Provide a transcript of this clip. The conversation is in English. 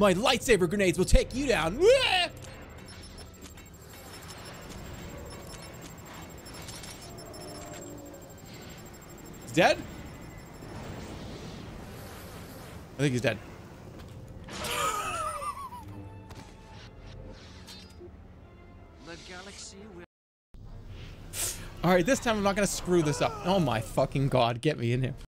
My lightsaber grenades will take you down. He's dead? I think he's dead. The galaxy will... All right, this time I'm not gonna screw this up. Oh my fucking god, get me in here.